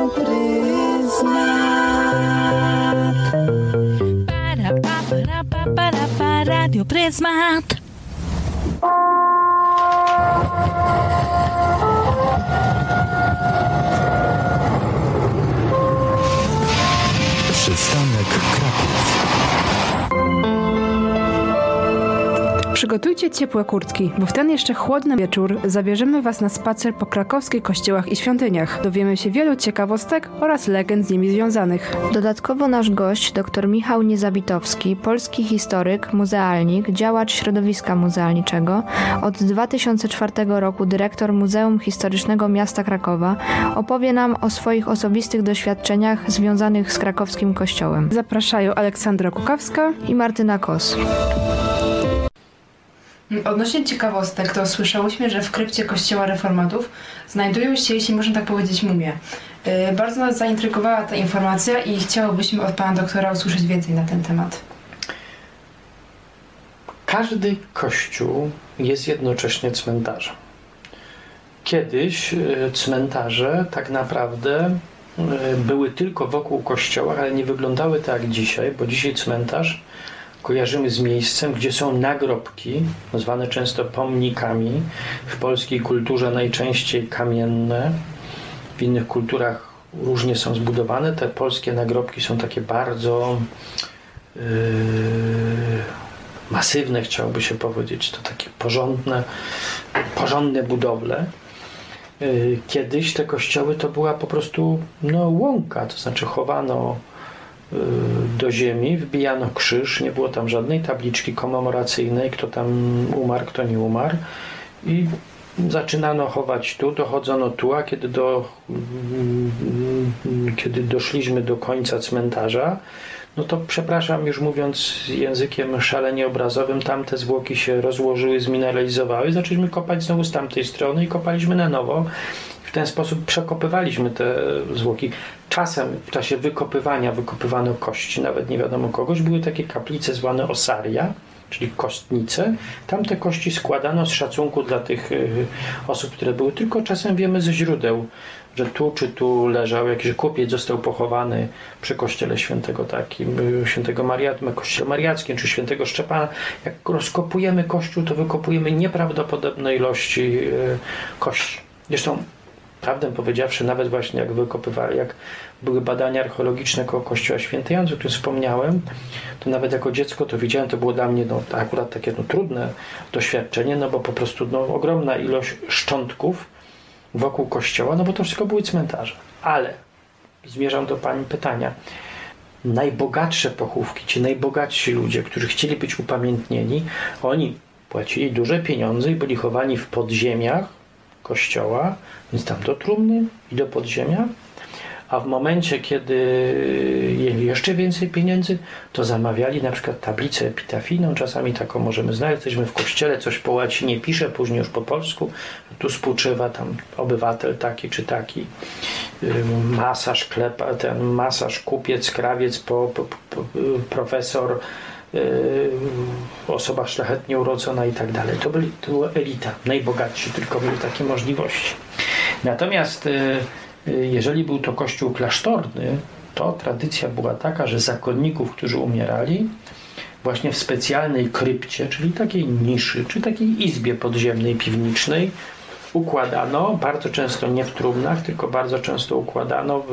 Radio Pryzmat. Przystanek Kraków. Przygotujcie ciepłe kurtki, bo w ten jeszcze chłodny wieczór zabierzemy Was na spacer po krakowskich kościołach i świątyniach. Dowiemy się wielu ciekawostek oraz legend z nimi związanych. Dodatkowo nasz gość, dr Michał Niezabitowski, polski historyk, muzealnik, działacz środowiska muzealniczego, od 2004 roku dyrektor Muzeum Historycznego Miasta Krakowa, opowie nam o swoich osobistych doświadczeniach związanych z krakowskim kościołem. Zapraszają Aleksandra Kukawska i Martyna Kos. Odnośnie ciekawostek, to słyszałyśmy, że w krypcie kościoła reformatów znajdują się, jeśli można tak powiedzieć, mumie. Bardzo nas zaintrygowała ta informacja i chciałobyśmy od pana doktora usłyszeć więcej na ten temat. Każdy kościół jest jednocześnie cmentarzem. Kiedyś cmentarze tak naprawdę były tylko wokół kościoła, ale nie wyglądały tak jak dzisiaj, bo dzisiaj cmentarz kojarzymy z miejscem, gdzie są nagrobki, zwane często pomnikami. W polskiej kulturze najczęściej kamienne, w innych kulturach różnie są zbudowane. Te polskie nagrobki są takie bardzo masywne, chciałoby się powiedzieć. To takie porządne budowle. Kiedyś te kościoły to była po prostu łąka, to znaczy chowano do ziemi, wbijano krzyż, nie było tam żadnej tabliczki komemoracyjnej, kto tam umarł, kto nie umarł, i zaczynano chować tu, dochodzono tu, a kiedy doszliśmy do końca cmentarza, no to przepraszam, już mówiąc językiem szalenie obrazowym, tamte zwłoki się rozłożyły, zmineralizowały, zaczęliśmy kopać znowu z tamtej strony i kopaliśmy na nowo. W ten sposób przekopywaliśmy te zwłoki. Czasem w czasie wykopywania wykopywano kości, nawet nie wiadomo kogoś. Były takie kaplice zwane osaria, czyli kostnice. Tam te kości składano z szacunku dla tych osób, które były. Tylko czasem wiemy ze źródeł, że tu czy tu leżał jakiś kupiec, został pochowany przy kościele świętego kościele mariackim, czy świętego Szczepana. Jak rozkopujemy kościół, to wykopujemy nieprawdopodobne ilości kości. Zresztą, prawdę powiedziawszy, nawet właśnie jak były badania archeologiczne koło kościoła świętej Andry, o którym wspomniałem, to nawet jako dziecko to widziałem, to było dla mnie akurat takie trudne doświadczenie, bo po prostu ogromna ilość szczątków wokół kościoła, bo to wszystko były cmentarze. Ale zmierzam do pani pytania. Najbogatsze pochówki, ci najbogatsi ludzie, którzy chcieli być upamiętnieni, oni płacili duże pieniądze i byli chowani w podziemiach kościoła, więc tam do trumny i do podziemia, a w momencie, kiedy mieli jeszcze więcej pieniędzy, to zamawiali na przykład tablicę epitafijną, czasami taką możemy znaleźć, jesteśmy w kościele, coś po łacinie pisze, później już po polsku, tu spoczywa tam obywatel taki czy taki, masaż, kupiec, krawiec, profesor, osoba szlachetnie urodzona i tak dalej. To była elita, najbogatsi tylko mieli takie możliwości. Natomiast jeżeli był to kościół klasztorny, to tradycja była taka, że zakonników, którzy umierali, właśnie w specjalnej krypcie, czyli takiej niszy, czy takiej izbie podziemnej, piwniczej, układano, bardzo często nie w trumnach, tylko bardzo często układano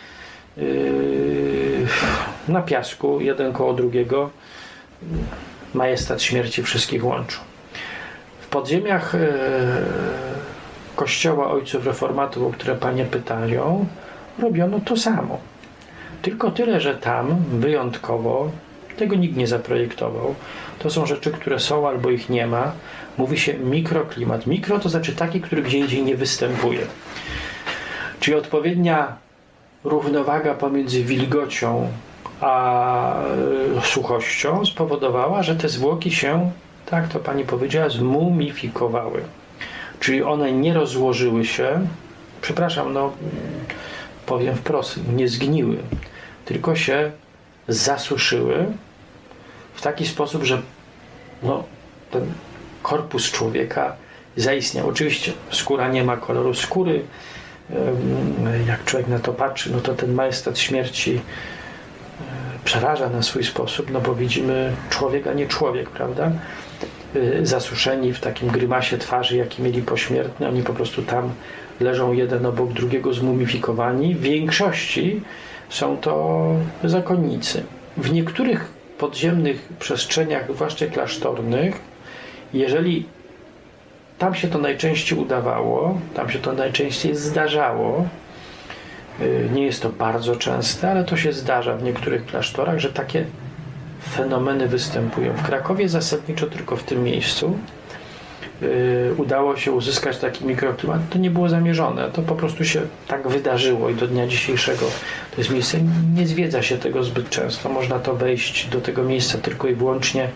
na piasku, jeden koło drugiego. Majestat śmierci wszystkich łączył. W podziemiach kościoła ojców reformatów, o które panie pytają, robiono to samo. Tylko tyle, że tam wyjątkowo, tego nikt nie zaprojektował, to są rzeczy, które są albo ich nie ma, mówi się mikroklimat. Mikro to znaczy taki, który gdzie indziej nie występuje. Czyli odpowiednia równowaga pomiędzy wilgocią a suchością spowodowała, że te zwłoki się, tak to pani powiedziała, zmumifikowały. Czyli one nie rozłożyły się, przepraszam, powiem wprost, nie zgniły, tylko się zasuszyły w taki sposób, że ten korpus człowieka zaistniał. Oczywiście skóra nie ma koloru skóry, jak człowiek na to patrzy, no to ten majestat śmierci przeraża na swój sposób, no bo widzimy człowiek, a nie człowiek, prawda? Zasuszeni w takim grymasie twarzy, jaki mieli pośmiertni, oni po prostu tam leżą jeden obok drugiego zmumifikowani. W większości są to zakonnicy. W niektórych podziemnych przestrzeniach, zwłaszcza klasztornych, jeżeli tam się to najczęściej udawało, tam się to najczęściej zdarzało, nie jest to bardzo częste, ale to się zdarza w niektórych klasztorach, że takie fenomeny występują. W Krakowie zasadniczo tylko w tym miejscu udało się uzyskać taki mikroklimat. To nie było zamierzone, to po prostu się tak wydarzyło i do dnia dzisiejszego to jest miejsce, nie zwiedza się tego zbyt często. Można to wejść do tego miejsca tylko i wyłącznie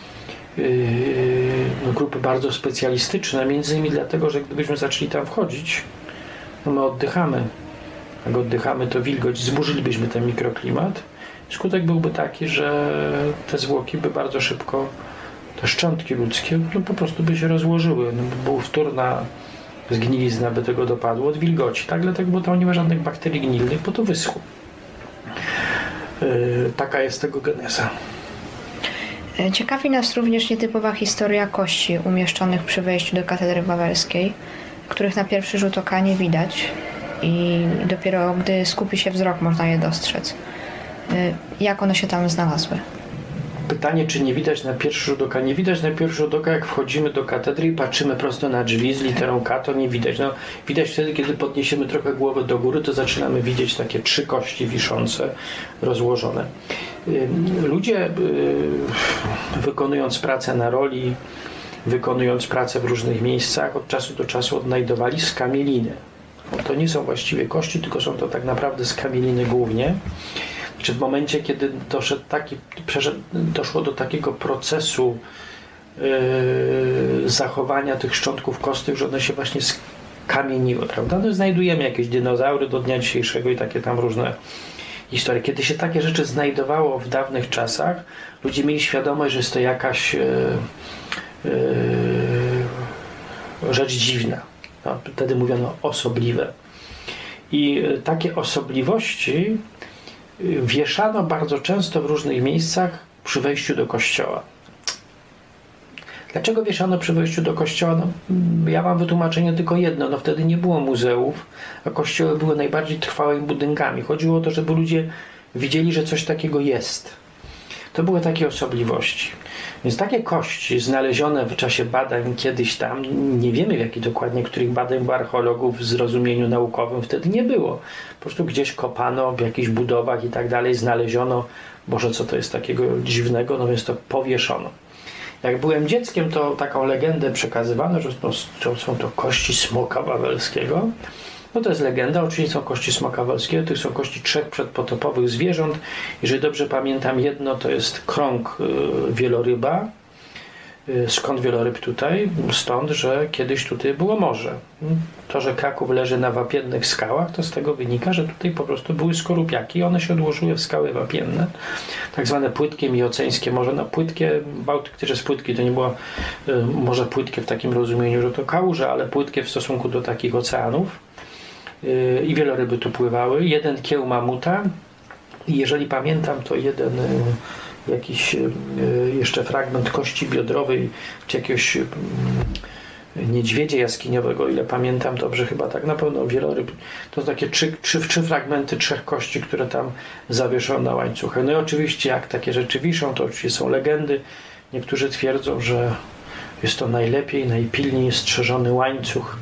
grupy bardzo specjalistyczne, między innymi dlatego, że gdybyśmy zaczęli tam wchodzić, no my oddychamy. Jak oddychamy, to wilgoć, zburzylibyśmy ten mikroklimat. Skutek byłby taki, że te zwłoki by bardzo szybko, te szczątki ludzkie, no po prostu by się rozłożyły. No, był wtórna zgnilizna, by tego dopadło od wilgoci. Tak? Dlatego, bo tam nie ma żadnych bakterii gnilnych, bo to wyschło. Taka jest tego geneza. Ciekawi nas również nietypowa historia kości umieszczonych przy wejściu do katedry wawelskiej, których na pierwszy rzut oka nie widać i dopiero gdy skupi się wzrok, można je dostrzec. Jak one się tam znalazły? Pytanie, czy nie widać na pierwszy rzut oka? Nie widać na pierwszy rzut oka, jak wchodzimy do katedry i patrzymy prosto na drzwi z literą K, to nie widać. No, widać wtedy, kiedy podniesiemy trochę głowę do góry, to zaczynamy widzieć takie 3 kości wiszące, rozłożone. Ludzie, wykonując pracę na roli, wykonując pracę w różnych miejscach, od czasu do czasu odnajdowali skamieliny. To nie są właściwie kości, tylko są to tak naprawdę skamieliny głównie. Czy w momencie, kiedy doszło do takiego procesu zachowania tych szczątków kostnych, że one się właśnie skamieniły, prawda? No, znajdujemy jakieś dinozaury do dnia dzisiejszego i takie tam różne historie. Kiedy się takie rzeczy znajdowało w dawnych czasach, ludzie mieli świadomość, że jest to jakaś rzecz dziwna. No, wtedy mówiono osobliwe. I takie osobliwości wieszano bardzo często w różnych miejscach przy wejściu do kościoła. Dlaczego wieszano przy wejściu do kościoła? No, ja mam wytłumaczenie tylko jedno. No, wtedy nie było muzeów, a kościoły były najbardziej trwałymi budynkami. Chodziło o to, żeby ludzie widzieli, że coś takiego jest. To były takie osobliwości. Więc takie kości znalezione w czasie badań kiedyś tam, nie wiemy w jakich dokładnie, których badań, bo archeologów w zrozumieniu naukowym wtedy nie było. Po prostu gdzieś kopano w jakichś budowach i tak dalej, znaleziono, Boże, co to jest takiego dziwnego, no więc to powieszono. Jak byłem dzieckiem, to taką legendę przekazywano, że są to kości smoka wawelskiego. No to jest legenda, oczywiście są kości smoka wawelskiego, to są kości 3 przedpotopowych zwierząt. Jeżeli dobrze pamiętam, jedno to jest krąg wieloryba. Skąd wieloryb tutaj? Stąd, że kiedyś tutaj było morze. To, że Kraków leży na wapiennych skałach, to z tego wynika, że tutaj po prostu były skorupiaki i one się odłożyły w skały wapienne. Tak zwane płytkie mioceńskie morze. No płytkie, Bałtyk też jest płytki, to nie było morze płytkie w takim rozumieniu, że to kałuże, ale płytkie w stosunku do takich oceanów. I wieloryby tu pływały. Jeden kieł mamuta i jeżeli pamiętam, to jeden jakiś jeszcze fragment kości biodrowej czy jakiegoś niedźwiedzia jaskiniowego, ile pamiętam dobrze, chyba tak na pewno wieloryb. To są takie 3 fragmenty 3 kości, które tam zawieszono na łańcuchach. No i oczywiście jak takie rzeczy wiszą, to oczywiście są legendy. Niektórzy twierdzą, że jest to najlepiej, najpilniej strzeżony łańcuch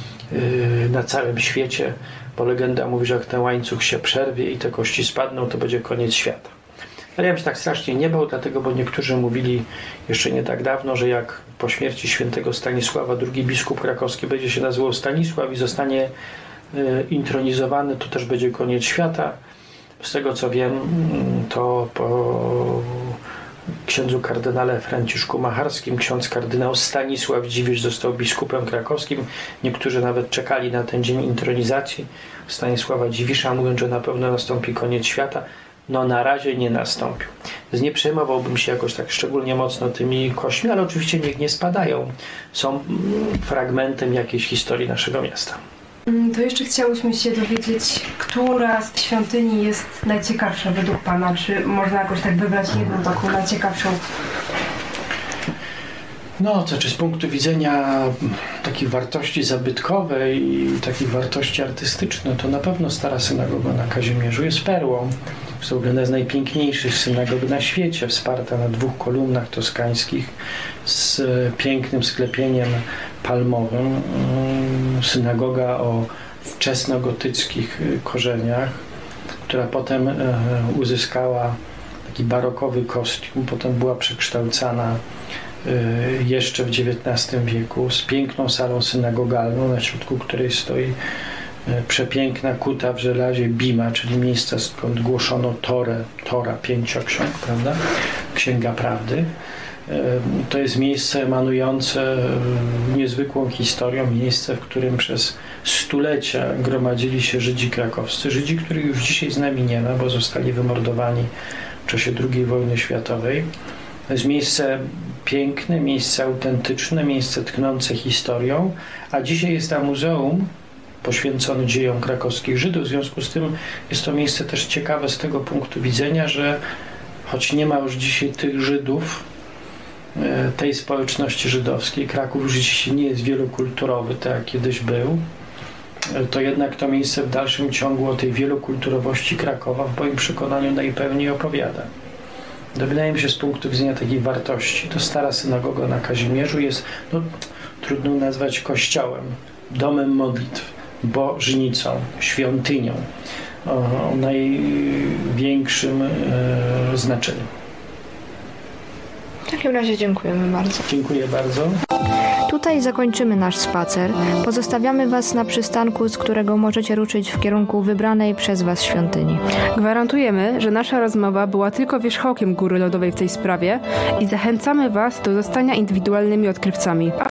na całym świecie, bo legenda mówi, że jak ten łańcuch się przerwie i te kości spadną, to będzie koniec świata. Ale ja bym się tak strasznie nie bał, dlatego, bo niektórzy mówili jeszcze nie tak dawno, że jak po śmierci świętego Stanisława drugi biskup krakowski będzie się nazywał Stanisław i zostanie intronizowany, to też będzie koniec świata. Z tego co wiem, to po księdzu kardynale Franciszku Macharskim ksiądz kardynał Stanisław Dziwisz został biskupem krakowskim. Niektórzy nawet czekali na ten dzień intronizacji Stanisława Dziwisza, mówiąc, że na pewno nastąpi koniec świata. No na razie nie nastąpił. Więc nie przejmowałbym się jakoś tak szczególnie mocno tymi kośćmi, ale oczywiście niech nie spadają. Są fragmentem jakiejś historii naszego miasta. To jeszcze chciałyśmy się dowiedzieć, która z świątyni jest najciekawsza według Pana? Czy można jakoś tak wybrać jedną taką najciekawszą? No, to czy z punktu widzenia takich wartości zabytkowej i takich wartości artystycznych, to na pewno Stara Synagoga na Kazimierzu jest perłą. Jest jedna z najpiękniejszych synagog na świecie, wsparta na 2 kolumnach toskańskich z pięknym sklepieniem palmowym. Synagoga o wczesnogotyckich korzeniach, która potem uzyskała taki barokowy kostium, potem była przekształcana jeszcze w XIX wieku z piękną salą synagogalną, na środku której stoi przepiękna kuta w żelazie bima, czyli miejsce, skąd głoszono Tora, 5 ksiąg, prawda? Księga Prawdy. To jest miejsce emanujące niezwykłą historią, miejsce, w którym przez stulecia gromadzili się Żydzi krakowscy. Żydzi, których już dzisiaj z nami nie ma, bo zostali wymordowani w czasie II wojny światowej. To jest miejsce piękne, miejsce autentyczne, miejsce tknące historią, a dzisiaj jest tam muzeum poświęcone dziejom krakowskich Żydów. W związku z tym jest to miejsce też ciekawe z tego punktu widzenia, że choć nie ma już dzisiaj tych Żydów, tej społeczności żydowskiej, Kraków już dzisiaj nie jest wielokulturowy, tak jak kiedyś był, to jednak to miejsce w dalszym ciągu o tej wielokulturowości Krakowa w moim przekonaniu najpełniej opowiada. Wydaje mi się, z punktu widzenia takich wartości, to Stara Synagoga na Kazimierzu jest, trudno nazwać kościołem, domem modlitw, bożnicą, świątynią o największym znaczeniu. W takim razie dziękujemy bardzo. Dziękuję bardzo. Tutaj zakończymy nasz spacer. Pozostawiamy Was na przystanku, z którego możecie ruszyć w kierunku wybranej przez Was świątyni. Gwarantujemy, że nasza rozmowa była tylko wierzchołkiem góry lodowej w tej sprawie i zachęcamy Was do zostania indywidualnymi odkrywcami.